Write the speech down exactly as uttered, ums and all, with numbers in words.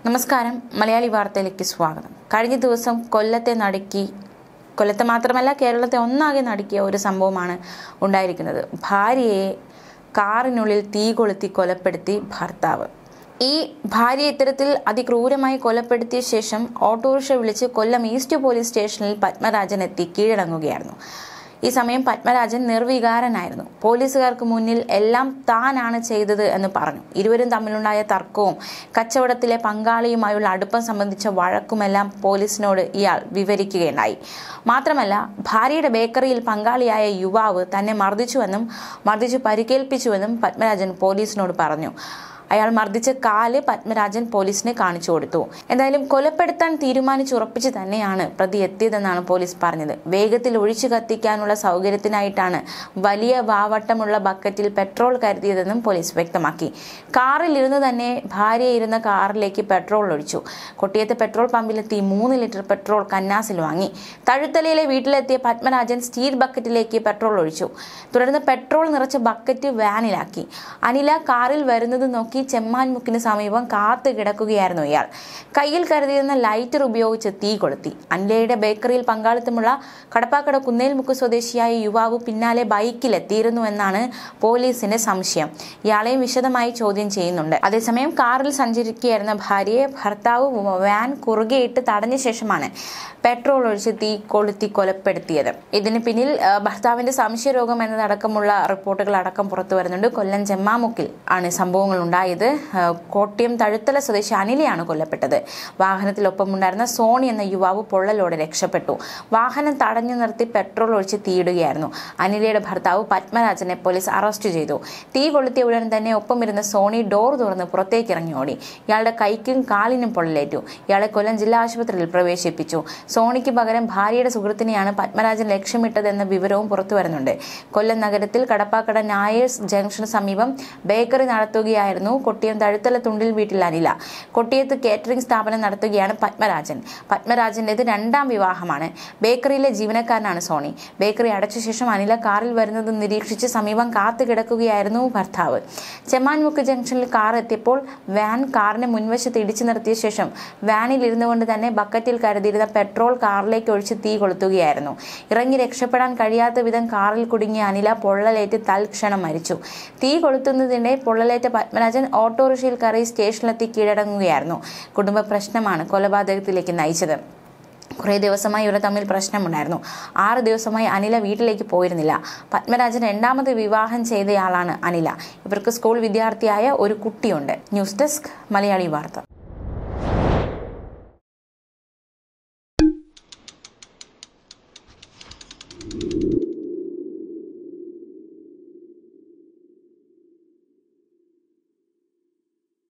നമസ്കാരം, മലയാളി വാർത്തയിലേക്ക് സ്വാഗതം. കഴിഞ്ഞ ദിവസം കൊല്ലത്തെ നടുക്കി കൊല്ലത്തെ മാത്രമല്ല കേരളത്തെ ഒന്നാകെ നടുക്കിയ ഒരു സംഭവമാണ് ഉണ്ടായിരിക്കുന്നത്. ഭാര്യയെ കാറിനുള്ളിൽ തീ കൊളുത്തി കൊലപ്പെടുത്തി ഭർത്താവ്. ഈ ഭാര്യയെ ഇത്തരത്തിൽ അതിക്രൂരമായി കൊലപ്പെടുത്തിയ ശേഷം ഓട്ടോറിക്ഷ വിളിച്ച് കൊല്ലം ഈസ്റ്റ് പോലീസ് സ്റ്റേഷനിൽ പത്മരാജൻ എത്തി കീഴടങ്ങുകയായിരുന്നു. ഈ സമയം പത്മരാജൻ നിർവികാരനായിരുന്നു. പോലീസുകാർക്ക് മുന്നിൽ എല്ലാം താനാണ് ചെയ്തത് എന്ന് പറഞ്ഞു. ഇരുവരും തമ്മിലുണ്ടായ തർക്കവും കച്ചവടത്തിലെ പങ്കാളിയുമായുള്ള അടുപ്പം സംബന്ധിച്ച വഴക്കുമെല്ലാം പോലീസിനോട് ഇയാൾ വിവരിക്കുകയുണ്ടായി. മാത്രമല്ല, ഭാര്യയുടെ ബേക്കറിയിൽ പങ്കാളിയായ യുവാവ് തന്നെ മർദ്ദിച്ചുവെന്നും മർദ്ദിച്ചു പരിക്കേൽപ്പിച്ചുവെന്നും പത്മരാജൻ പോലീസിനോട് പറഞ്ഞു. അയാൾ മർദ്ദിച്ച കാല് പത്മരാജൻ പോലീസിന് കാണിച്ചു കൊടുത്തു. എന്തായാലും കൊലപ്പെടുത്താൻ തീരുമാനിച്ചുറപ്പിച്ച് തന്നെയാണ് പ്രതി എത്തിയതെന്നാണ് പോലീസ് പറഞ്ഞത്. വേഗത്തിൽ ഒഴിച്ചു കത്തിക്കാനുള്ള സൗകര്യത്തിനായിട്ടാണ് വലിയ വാവട്ടമുള്ള ബക്കറ്റിൽ പെട്രോൾ കരുതിയതെന്നും പോലീസ് വ്യക്തമാക്കി. കാറിൽ ഇരുന്ന് തന്നെ ഭാര്യ ഇരുന്ന കാറിലേക്ക് പെട്രോൾ ഒഴിച്ചു. കൊട്ടിയത്ത് പെട്രോൾ പമ്പിലെത്തി മൂന്ന് ലിറ്റർ പെട്രോൾ കന്നാസിൽ വാങ്ങി. തഴുത്തലയിലെ വീട്ടിലെത്തിയ പത്മരാജൻ സ്റ്റീൽ ബക്കറ്റിലേക്ക് പെട്രോൾ ഒഴിച്ചു. തുടർന്ന് പെട്രോൾ നിറച്ച ബക്കറ്റ് വാനിലാക്കി. അനില കാറിൽ വരുന്നത് നോക്കി ചെമ്മാൻമുക്കിന് സമീപം കാത്തു കിടക്കുകയായിരുന്നു ഇയാൾ. കയ്യിൽ കരുതിയിരുന്ന ലൈറ്റർ ഉപയോഗിച്ച് തീ കൊളുത്തി. അനിലയുടെ ബേക്കറിയിൽ പങ്കാളിത്തമുള്ള കടപ്പാക്കട കുന്നേൽമുക്ക് സ്വദേശിയായ യുവാവ് പിന്നാലെ ബൈക്കിലെത്തിയിരുന്നു എന്നാണ് പോലീസിന്റെ സംശയം. ഇയാളെയും വിശദമായി ചോദ്യം ചെയ്യുന്നുണ്ട്. അതേസമയം കാറിൽ സഞ്ചരിക്കുകയായിരുന്ന ഭാര്യയെ ഭർത്താവ് വാൻ കുറുകെയിട്ട് തടഞ്ഞ ശേഷമാണ് പെട്രോൾ ഒഴിച്ച് തീ കൊളുത്തി കൊലപ്പെടുത്തിയത്. ഇതിന് പിന്നിൽ ഭർത്താവിന്റെ സംശയരോഗം എന്നതടക്കമുള്ള റിപ്പോർട്ടുകൾ അടക്കം പുറത്തു വരുന്നുണ്ട്. കൊല്ലം ചെമ്മാമുക്കിൽ ആണ് സംഭവങ്ങൾ ഉണ്ടായത്. കോട്ടയം തഴുത്തല സ്വദേശി അനിലയാണ് കൊല്ലപ്പെട്ടത്. വാഹനത്തിലൊപ്പമുണ്ടായിരുന്ന സോണി എന്ന യുവാവ് പൊള്ളലോടെ രക്ഷപ്പെട്ടു. വാഹനം തടഞ്ഞു നിർത്തി പെട്രോൾ ഒഴിച്ച് തീയിടുകയായിരുന്നു. അനിലയുടെ ഭർത്താവ് പത്മരാജനെ പോലീസ് അറസ്റ്റ് ചെയ്തു. തീ കൊളുത്തിയ ഉടൻ തന്നെ ഒപ്പമിരുന്ന സോണി ഡോർ തുറന്ന് പുറത്തേക്ക് ഇറങ്ങി ഓടി. ഇയാളുടെ കൈക്കും കാലിനും പൊള്ളലേറ്റു. ഇയാളെ കൊല്ലം ജില്ലാ ആശുപത്രിയിൽ പ്രവേശിപ്പിച്ചു. സോണിക്ക് പകരം ഭാര്യയുടെ സുഹൃത്തിനെയാണ് പത്മരാജൻ ലക്ഷ്യമിട്ടതെന്ന വിവരവും പുറത്തു വരുന്നുണ്ട്. കൊല്ലം നഗരത്തിൽ കടപ്പാക്കട നായേഴ്സ് ജംഗ്ഷന് സമീപം ബേക്കറി നടത്തുകയായിരുന്നു കൊട്ടിയം തഴുത്തല തുണ്ടിൽ വീട്ടിൽ അനില. കൊട്ടിയത്ത് കേറ്ററിംഗ് സ്ഥാപനം നടത്തുകയാണ് പത്മരാജൻ. പത്മരാജന്റേത് രണ്ടാം വിവാഹമാണ്. ബേക്കറിയിലെ ജീവനക്കാരനാണ് സോണി. ബേക്കറി അടച്ച ശേഷം അനില കാറിൽ വരുന്നത് നിരീക്ഷിച്ച് സമീപം കാത്തു കിടക്കുകയായിരുന്നു ഭർത്താവ്. ചെമ്മാൻമുക്ക് ജംഗ്ഷനിൽ കാർ എത്തിയപ്പോൾ വാൻ കാറിന് മുൻവശത്ത് ഇടിച്ചു നിർത്തിയ ശേഷം വാനിൽ ഇരുന്നു കൊണ്ട് തന്നെ ബക്കറ്റിൽ കരുതിയിരുന്ന പെട്രോൾ കാറിലേക്ക് ഒഴിച്ച് തീ കൊളുത്തുകയായിരുന്നു. ഇറങ്ങി രക്ഷപ്പെടാൻ കഴിയാത്ത വിധം കാറിൽ കുടുങ്ങിയ അനില പൊള്ളലേറ്റ് തൽക്ഷണം മരിച്ചു. തീ കൊളുത്തുന്നതിനിടെ പൊള്ളലേറ്റ പത്മരാജൻ ഓട്ടോറിക്ഷയിൽ കയറി സ്റ്റേഷനിലെത്തി കീഴടങ്ങുകയായിരുന്നു. കുടുംബ പ്രശ്നമാണ് കൊലപാതകത്തിലേക്ക് നയിച്ചത്. കുറേ ദിവസമായി ഇവർ തമ്മിൽ പ്രശ്നമുണ്ടായിരുന്നു. ആറ് ദിവസമായി അനില വീട്ടിലേക്ക് പോയിരുന്നില്ല. പത്മരാജൻ രണ്ടാമത് വിവാഹം ചെയ്തയാളാണ് അനില. ഇവർക്ക് സ്കൂൾ വിദ്യാർത്ഥിയായ ഒരു കുട്ടിയുണ്ട്. ന്യൂസ് ഡെസ്ക്, മലയാളി വാർത്ത.